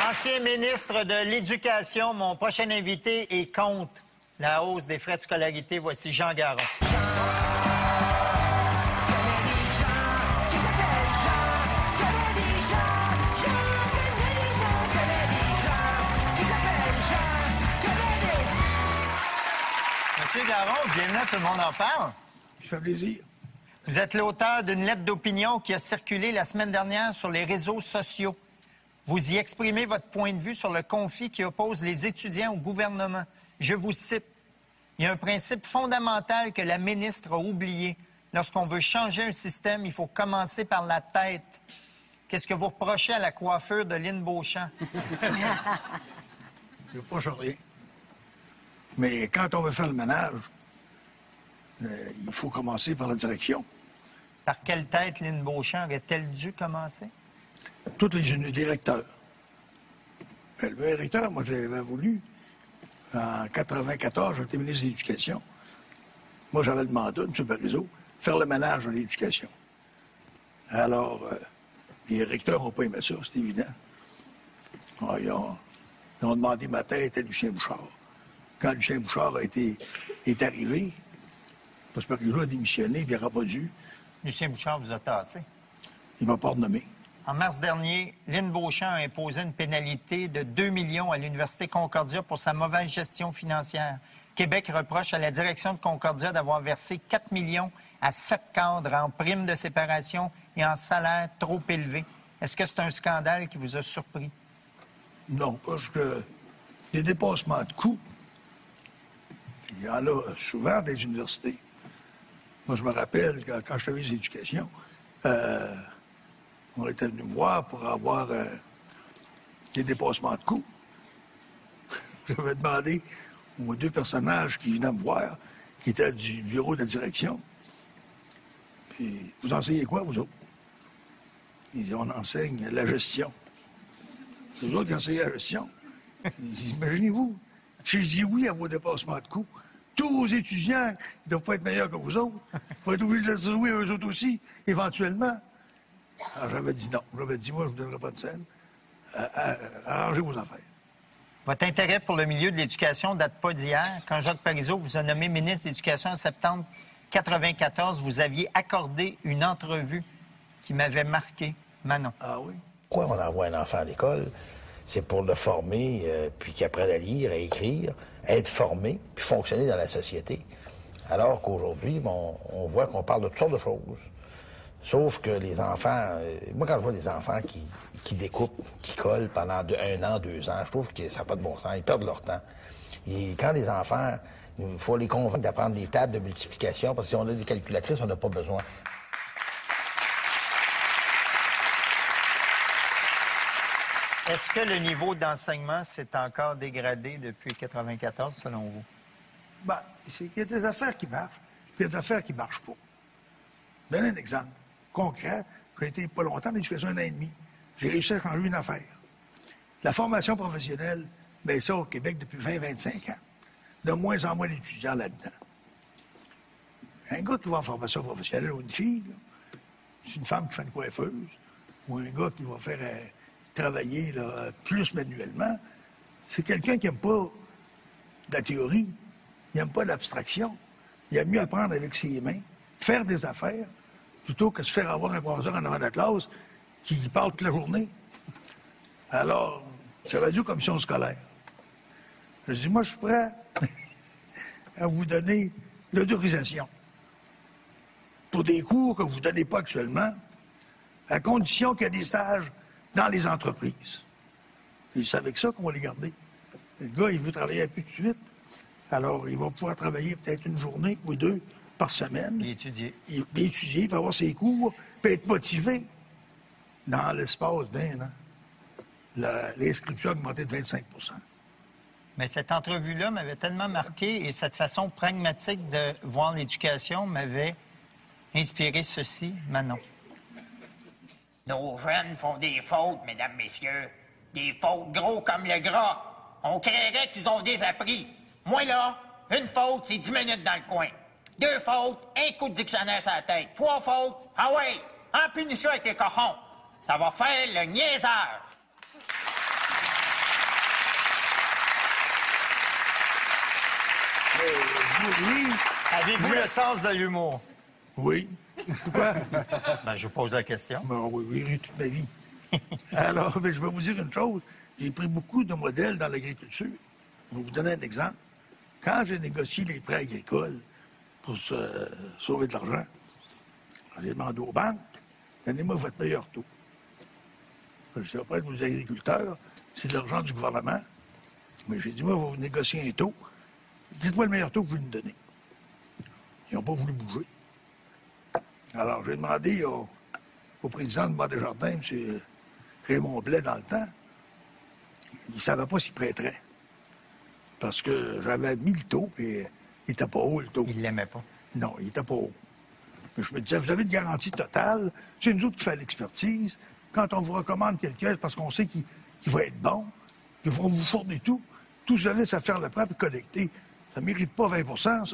Ancien ministre de l'Éducation, mon prochain invité est contre la hausse des frais de scolarité. Voici Jean Garon. Monsieur Garon, bienvenue à Tout le monde en parle. Ça fait plaisir. Vous êtes l'auteur d'une lettre d'opinion qui a circulé la semaine dernière sur les réseaux sociaux. Vous y exprimez votre point de vue sur le conflit qui oppose les étudiants au gouvernement. Je vous cite. Il y a un principe fondamental que la ministre a oublié. Lorsqu'on veut changer un système, il faut commencer par la tête. Qu'est-ce que vous reprochez à la coiffure de Lynn Beauchamp? Je ne reproche rien. Mais quand on veut faire le ménage, il faut commencer par la direction. Par quelle tête Lynn Beauchamp aurait-elle dû commencer? Tous les directeurs. Mais le directeur, moi, j'avais voulu, en 94, j'étais ministre de l'Éducation. Moi, j'avais le mandat, M. Parizeau, faire le ménage dans l'éducation. Alors, les recteurs n'ont pas aimé ça, c'est évident. Alors, ils ont demandé ma tête à Lucien Bouchard. Quand Lucien Bouchard est arrivé, parce que Parizeau a démissionné, puis il n'aura pas dû. Lucien Bouchard vous a tassé. Il ne m'a pas renommé. En mars dernier, Lynn Beauchamp a imposé une pénalité de 2 millions à l'Université Concordia pour sa mauvaise gestion financière. Québec reproche à la direction de Concordia d'avoir versé 4 millions à 7 cadres en primes de séparation et en salaire trop élevés. Est-ce que c'est un scandale qui vous a surpris? Non, parce que les dépassements de coûts, il y en a souvent des universités. Moi, je me rappelle, quand je faisais l'éducation, on était venu me voir pour avoir des dépassements de coûts. J'avais demandé aux deux personnages qui venaient me voir, qui étaient du bureau de la direction, puis, vous enseignez quoi, vous autres? Ils disent, on enseigne la gestion. C'est vous autres qui enseignez la gestion. Ils disent, imaginez-vous, j'ai dit oui à vos dépassements de coûts. Tous vos étudiants ne doivent pas être meilleurs que vous autres. Il faut être obligé de dire oui à eux autres aussi, éventuellement. Alors, j'avais dit non. J'avais dit, moi, je ne vous donnerai pas de scène. Arrangez vos affaires. Votre intérêt pour le milieu de l'éducation ne date pas d'hier. Quand Jacques Parizeau vous a nommé ministre de l'Éducation en septembre 1994, vous aviez accordé une entrevue qui m'avait marqué. Manon. Ah oui? Pourquoi on envoie un enfant à l'école? C'est pour le former, puis qu'il apprenne à lire, à écrire, être formé, puis fonctionner dans la société. Alors qu'aujourd'hui, on voit qu'on parle de toutes sortes de choses. Sauf que les enfants, moi quand je vois des enfants qui découpent, qui collent pendant 1 an, 2 ans, je trouve que ça n'a pas de bon sens, ils perdent leur temps. Et quand les enfants, il faut les convaincre d'apprendre des tables de multiplication, parce que si on a des calculatrices, on n'a pas besoin. Est-ce que le niveau d'enseignement s'est encore dégradé depuis 1994, selon vous? Bien, il y a des affaires qui marchent, puis il y a des affaires qui ne marchent pas. Je donne un exemple concret. J'ai été pas longtemps en éducation, 1 an et demi. J'ai réussi à changer une affaire. La formation professionnelle, bien ça, au Québec, depuis 20-25 ans. De moins en moins d'étudiants là-dedans. Un gars qui va en formation professionnelle ou une fille, c'est une femme qui fait une coiffeuse, ou un gars qui va faire travailler là, plus manuellement, c'est quelqu'un qui n'aime pas de la théorie, il n'aime pas l'abstraction. Il aime mieux apprendre avec ses mains, faire des affaires, plutôt que se faire avoir un professeur en avant de la classe qui parle toute la journée. Alors, j'avais dit aux commissions scolaires. Je dis, moi, je suis prêt à vous donner l'autorisation pour des cours que vous ne donnez pas actuellement, à condition qu'il y ait des stages dans les entreprises. Et c'est avec ça qu'on va les garder. Le gars, il veut travailler un peu tout de suite. Alors, il va pouvoir travailler peut-être 1 journée ou 2 par semaine. Et étudier. Il va étudier, il va avoir ses cours, puis être motivé. Dans l'espace d'un an, l'inscription a augmenté de 25 %. Mais cette entrevue-là m'avait tellement marqué et cette façon pragmatique de voir l'éducation m'avait inspiré ceci, Manon. Nos jeunes font des fautes, mesdames, messieurs. Des fautes gros comme le gras. On créerait qu'ils ont désappris. Moi, là, une faute, c'est 10 minutes dans le coin. 2 fautes, un coup de dictionnaire sur la tête. 3 fautes, ah ouais, en punition avec les cochons. Ça va faire le niaisage. Avez-vous le sens de l'humour? Oui. Pourquoi? Ben, je vous pose la question. Ben, oui, toute ma vie. Alors, ben, je vais vous dire une chose. J'ai pris beaucoup de modèles dans l'agriculture. Je vais vous donner un exemple. Quand j'ai négocié les prêts agricoles pour se sauver de l'argent, j'ai demandé aux banques, donnez-moi votre meilleur taux. Je suis auprès de vos agriculteurs, c'est de l'argent du gouvernement. Mais j'ai dit, moi, vous négocier un taux. Dites-moi le meilleur taux que vous nous donnez. Ils n'ont pas voulu bouger. Alors, j'ai demandé au président de Mont-Desjardins, M. Raymond Blais, dans le temps, il ne savait pas s'il prêterait. Parce que j'avais mis le taux, et il n'était pas haut, le taux. Il ne l'aimait pas. Non, il n'était pas haut. Mais je me disais, vous avez une garantie totale, c'est nous autres qui fait l'expertise. Quand on vous recommande quelqu'un, parce qu'on sait qu'il va être bon, qu'il va vous fournir tout, tout vous avez, c'est à faire le prêt et collecter. Ça ne mérite pas 20 ça.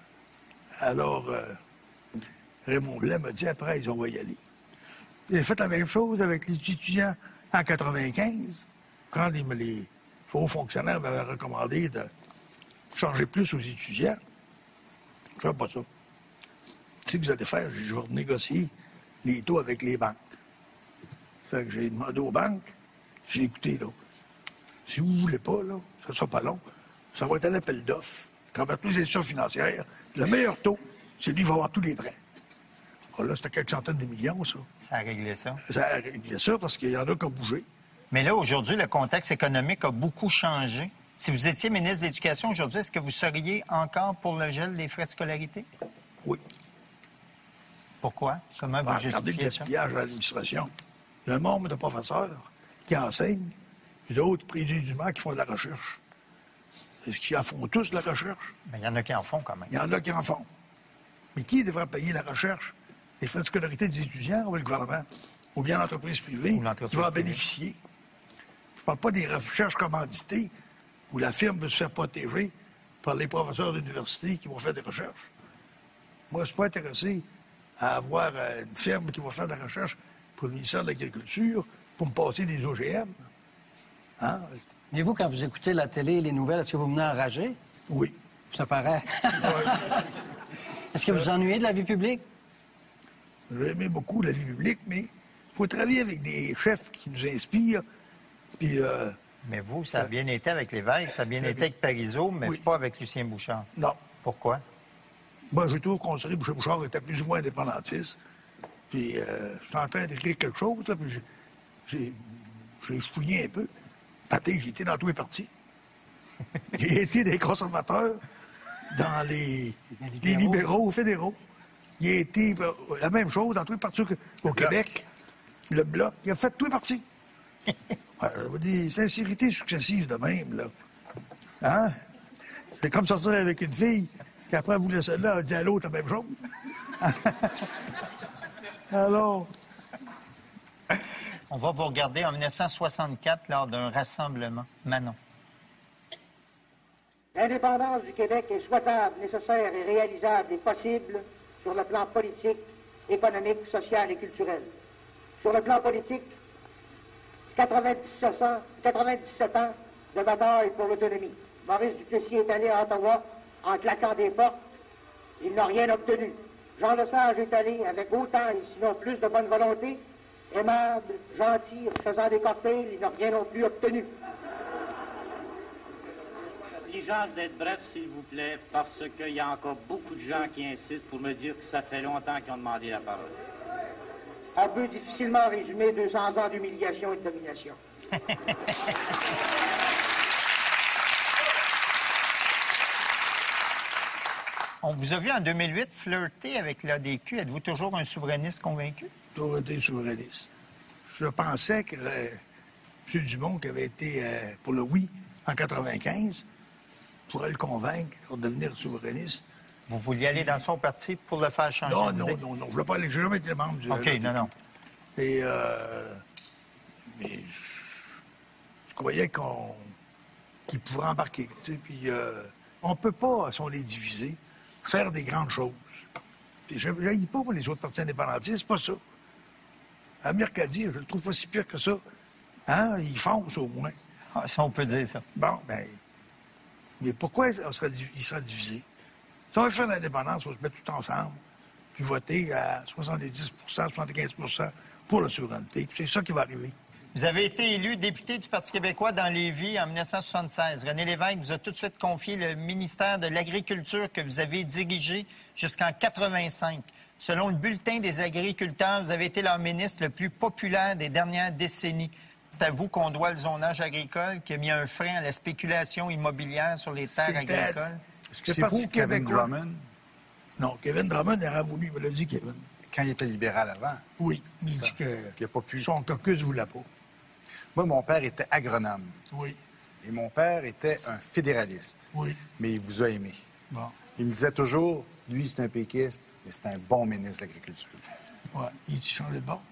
Alors, Raymond Blais m'a dit, après, ils ont y aller. J'ai fait la même chose avec les étudiants en 95, quand les hauts fonctionnaires m'avaient recommandé de charger plus aux étudiants. Je ne fais pas ça. Tu sais ce que vous allez faire? Je vais renégocier les taux avec les banques. Fait que j'ai demandé aux banques, j'ai écouté, là. Si vous ne voulez pas, là, ça ne sera pas long, ça va être un appel d'offres. Travers toutes les institutions financières, le meilleur taux, c'est lui qui va avoir tous les prêts. Alors là, c'était quelques centaines de millions, ça. Ça a réglé ça. Ça a réglé ça parce qu'il y en a qui ont bougé. Mais là, aujourd'hui, le contexte économique a beaucoup changé. Si vous étiez ministre de l'Éducation aujourd'hui, est-ce que vous seriez encore pour le gel des frais de scolarité? Oui. Pourquoi? Comment vous Regardez le justifiez ça? gaspillage à l'administration. Il y a un nombre de professeurs qui enseignent, puis d'autres précisément qui font de la recherche. Est-ce qu'ils en font tous de la recherche? Mais il y en a qui en font quand même. Il y en a qui en font. Mais qui devrait payer la recherche? Les frais de scolarité des étudiants ou le gouvernement? Ou bien l'entreprise privée qui va en bénéficier? Je ne parle pas des recherches commanditées où la firme veut se faire protéger par les professeurs d'université qui vont faire des recherches. Moi, je ne suis pas intéressé à avoir une firme qui va faire de la recherche pour le ministère de l'Agriculture pour me passer des OGM. Hein? Et vous, quand vous écoutez la télé et les nouvelles, est-ce que vous venez enragé? Oui. Ça paraît. Ouais. Est-ce que vous vous ennuyez de la vie publique? J'ai aimé beaucoup la vie publique, mais il faut travailler avec des chefs qui nous inspirent. Puis, Mais vous, ça a bien été avec l'évêque, ça a bien été avec Parizeau, mais Oui. pas avec Lucien Bouchard. non. Pourquoi? Moi, j'ai toujours considéré que M. Bouchard était plus ou moins indépendantiste. Puis, je suis en train d'écrire quelque chose, là, puis j'ai fouillé un peu. Pâté, j'ai été dans tous les partis. J'ai été des conservateurs, dans les libéraux fédéraux. Il a été la même chose dans tous les partis au Québec. Le Bloc. Il a fait tous les partis. Des sincérités successives de même, là. Hein? C'est comme sortir avec une fille qui, après, vous laisse là, elle dit à l'autre la même chose. Alors... On va vous regarder en 1964 lors d'un rassemblement. Manon. L'indépendance du Québec est souhaitable, nécessaire et réalisable et possible sur le plan politique, économique, social et culturel. Sur le plan politique, 97 ans de bataille pour l'autonomie. Maurice Duplessis est allé à Ottawa en claquant des portes. Il n'a rien obtenu. Jean Lesage est allé avec autant, et sinon plus de bonne volonté, aimable, gentil, faisant des cocktails, il n'a rien non plus obtenu. L'obligeance d'être bref, s'il vous plaît, parce qu'il y a encore beaucoup de gens qui insistent pour me dire que ça fait longtemps qu'ils ont demandé la parole. On peut difficilement résumer 200 ans d'humiliation et de domination. On vous a vu en 2008 flirter avec l'ADQ. Êtes-vous toujours un souverainiste convaincu? Toujours été souverainiste. Je pensais que M. Dumont, qui avait été pour le oui en 95, pourrait le convaincre de devenir souverainiste. Vous vouliez aller dans son parti pour le faire changer d'idée? Non. Je ne voulais pas aller. Je n'ai jamais été membre du OK, non. Et, mais je croyais qu'il pourrait embarquer. Tu sais, puis on ne peut pas, si on est divisé, faire des grandes choses. Puis je n'haïs pas pour les autres partis indépendantistes, c'est pas ça. Amir Kaddi, je le trouve pas si pire que ça. Hein? Il fonce au moins. Ah, ça, on peut dire ça. Bon, ben, Mais pourquoi il sera divisé? Si on veut faire l'indépendance, on va se mettre tout ensemble, puis voter à 70 75 pour la souveraineté. Puis c'est ça qui va arriver. Vous avez été élu député du Parti québécois dans Lévis en 1976. René Lévesque vous a tout de suite confié le ministère de l'Agriculture que vous avez dirigé jusqu'en 85. Selon le Bulletin des agriculteurs, vous avez été leur ministre le plus populaire des dernières décennies. C'est à vous qu'on doit le zonage agricole qui a mis un frein à la spéculation immobilière sur les terres agricoles. Est-ce que c'est vous, Kevin Drummond? Non, Kevin Drummond aurait voulu, il me l'a dit, Kevin. Quand il était libéral avant? Oui, il dit qu'il n'a pas pu. Son caucus ne voulait pas. Moi, mon père était agronome. Oui. Et mon père était un fédéraliste. Oui. Mais il vous a aimé. Bon. Il me disait toujours, lui, c'est un péquiste, mais c'est un bon ministre de l'Agriculture. Oui. Il s'est changé de bord.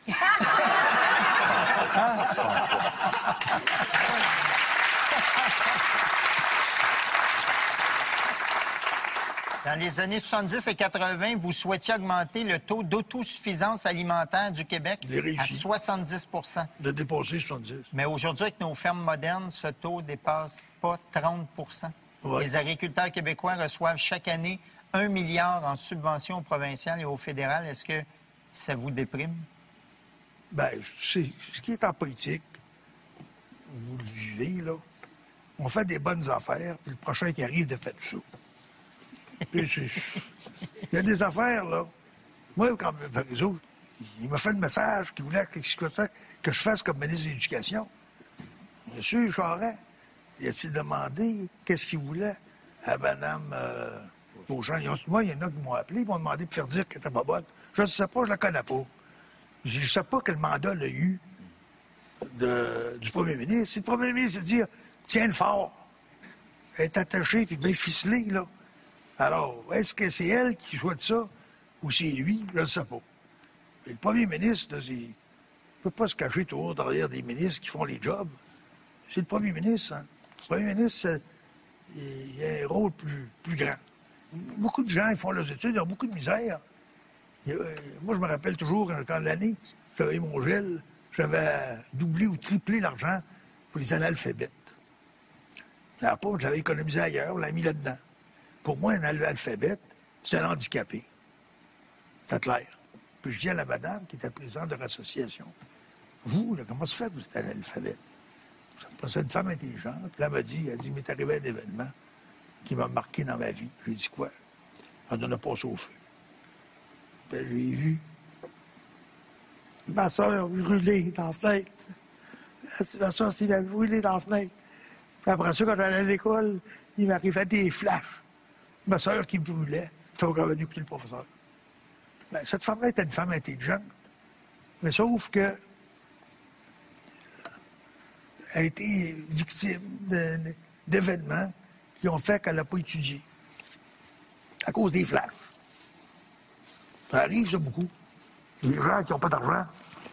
Dans les années 70 et 80, vous souhaitiez augmenter le taux d'autosuffisance alimentaire du Québec à 70 de dépasser 70. Mais aujourd'hui, avec nos fermes modernes, ce taux dépasse pas 30 ouais. Les agriculteurs québécois reçoivent chaque année 1 milliard en subventions au provincial et au fédéral. Est-ce que ça vous déprime? Bien, ce qui est en politique, vous le vivez, là. On fait des bonnes affaires, puis le prochain qui arrive, de fait ça. Il y a des affaires, là. Moi, quand Parizeau, il m'a fait le message qu'il voulait que je fasse comme ministre de l'Éducation. Monsieur Charest, il a-t-il demandé qu'est-ce qu'il voulait à Mme Beauchamp? Moi, il y en a qui m'ont appelé, ils m'ont demandé de faire dire qu'elle n'était pas bonne. Je ne sais pas, je la connais pas. Je ne sais pas quel mandat elle a eu du premier ministre. Si le premier ministre de dire tiens le fort, elle est attachée puis bien ficelée, là. Alors, est-ce que c'est elle qui souhaite ça ou c'est lui? Je ne sais pas. Mais le premier ministre, là, il ne peut pas se cacher toujours derrière des ministres qui font les jobs. C'est le premier ministre. Hein. Le premier ministre, il a un rôle plus grand. Beaucoup de gens, ils font leurs études, ils ont beaucoup de misère. Moi, je me rappelle toujours, quand l'année, j'avais mon gel, j'avais doublé ou triplé l'argent pour les analphabètes. La pauvre, je l'avais économisé ailleurs, on l'a mis là-dedans. Pour moi, un analphabète, c'est un handicapé. C'est clair. Puis je dis à la madame, qui était présidente de l'association, vous, là, comment ça fait que vous êtes analphabète? C'est une femme intelligente. Là, elle m'a dit, m'est arrivé un événement qui m'a marqué dans ma vie. J'ai dit quoi? On en a passé au feu. Puis j'ai vu ma soeur brûler dans la fenêtre. Ma soeur s'est brûlée dans la fenêtre. Puis après ça, quand j'allais à l'école, il m'arrivait des flashs. Ma soeur qui brûlait, puis on va écouter le professeur. Ben, cette femme-là était une femme intelligente, mais sauf que elle a été victime d'événements qui ont fait qu'elle n'a pas étudié. À cause des flashs. Ça arrive, ça, beaucoup. Les gens qui n'ont pas d'argent.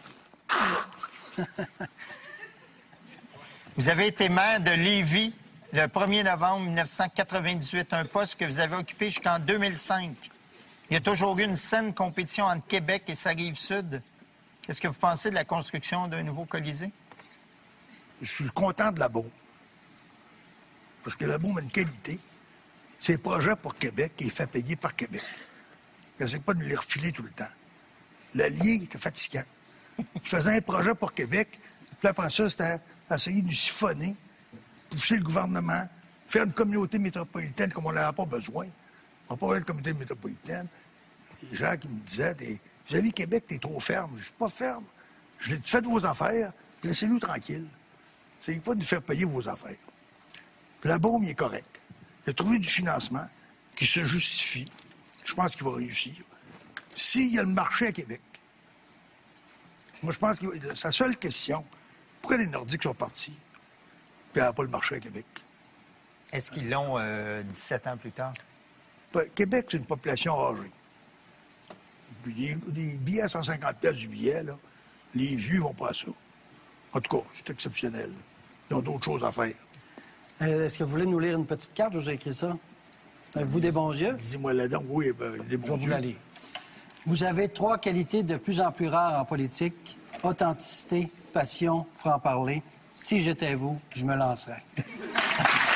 Vous avez été maire de Lévis le 1er novembre 1998, un poste que vous avez occupé jusqu'en 2005. Il y a toujours eu une saine compétition entre Québec et sa Rive-Sud. Qu'est-ce que vous pensez de la construction d'un nouveau Colisée? Je suis content de la Beaume. Parce que la Beaume a une qualité. C'est un projet pour Québec qui est fait payer par Québec. C'est pas de les refiler tout le temps. L'allié était fatigant. Il faisait un projet pour Québec, puis après ça, c'était essayer de nous siphonner, pousser le gouvernement, faire une communauté métropolitaine comme on n'avait pas besoin. On n'a pas besoin de communauté métropolitaine. Des gens qui me disaient, vous avez Québec, t'es trop ferme. Je suis pas ferme. Je l'ai fait de vos affaires, laissez-nous tranquilles. C'est pas de nous faire payer vos affaires. Puis la Beaume, il est correct. Il a trouvé du financement qui se justifie. Je pense qu'il va réussir. S'il y a le marché à Québec, moi, je pense que sa seule question, pourquoi les Nordiques sont partis, puis il n'y a pas le marché à Québec? Est-ce qu'ils l'ont 17 ans plus tard? Québec, c'est une population âgée. Puis les billets à 150 pièces du billet, là, les vieux vont pas à ça. En tout cas, c'est exceptionnel. Ils ont d'autres choses à faire. Est-ce que vous voulez nous lire une petite carte? Je vous ai écrit ça. Avez-vous des bons yeux? Dis-moi là donc, oui, des bons yeux. Je vais vous la lire. Vous avez 3 qualités de plus en plus rares en politique. Authenticité, passion, franc-parler. Si j'étais vous, je me lancerais.